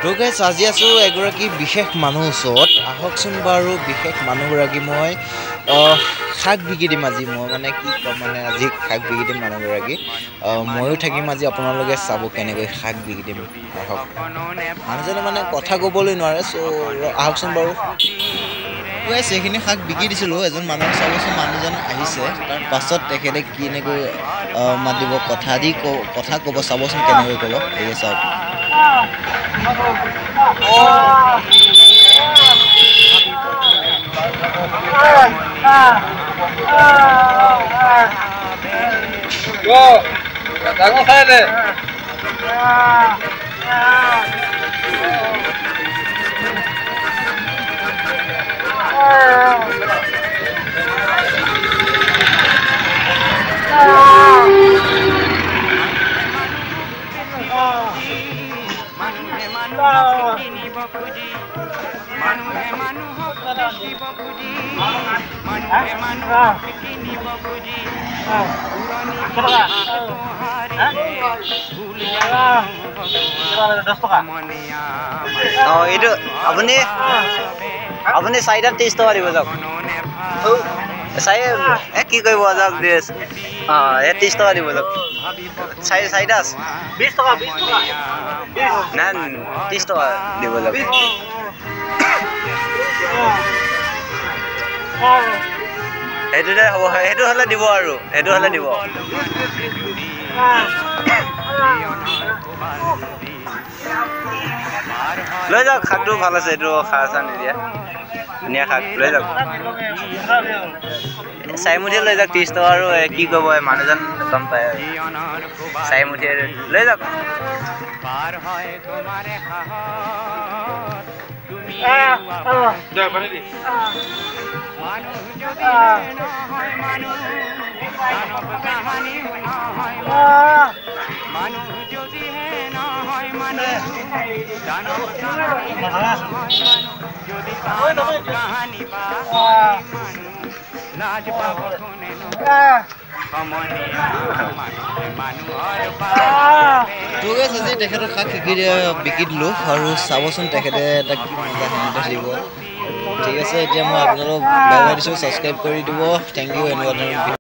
তো গাইছ আজি আছো এগৰাকী বিশেষ মানুহ ওচৰত আহকচোন বাৰু বিশেষ মানুহগৰাকী মই শাক বিকি দিম আজি মই মানে কি ক'ম মানে আজি শাক বিকি দিম মানুহগৰাকী ময়ো থাকিম আজি আপোনালোকে চাব কেনেকৈ শাক বিকি দিম আহক মানুহজনে মানে কথা ক'বলৈ নোৱাৰে চ' আহকচোন বাৰু গাইছ এইখিনি শাক বিকি দিছিলোঁ এজন মানুহক চাবচোন মানুহজন আহিছে তাৰ পাছত তেখেতে কেনেকৈ মাতিব কথা ক'ব চাবচোন কেনেকৈ ক'ব এয়ে চাওক Jangan saya deh. itu আপুনি চাৰিটা 30 টকা দিব যাওক saya কি কৰিব যাওক ড্ৰেছ 30 টকা দিব যাওক চাৰিটা 20 টকা না 30 টকা দিব যাওক সেইটোতে হ'ব সেইটো হ'লে দিব আৰু সেইটো হ'লে দিব লৈ যাওক শাকটো ভাল আছে এইটো সাৰ চাৰ নিদিয়া ধুনীয়া শাক লৈ যাওক চাৰিমুঠিয়ে লৈ যাওক 30 টকা আৰু কি ক'ব মানুহজন গম পায় আৰু চাৰিমুঠিয়ে লৈ যাওক আজি তেখেতৰ শাক বিকি দিলোঁ আৰু চাবচোন তেখেতে এটা কি মজা সিহঁতে দিব ঠিক আছে এতিয়া মই আপোনালোকক বাই বাই দিছোঁ ছাবস্ক্ৰাইব কৰি দিব থেংক ইউ এনেকুৱা ধৰণৰ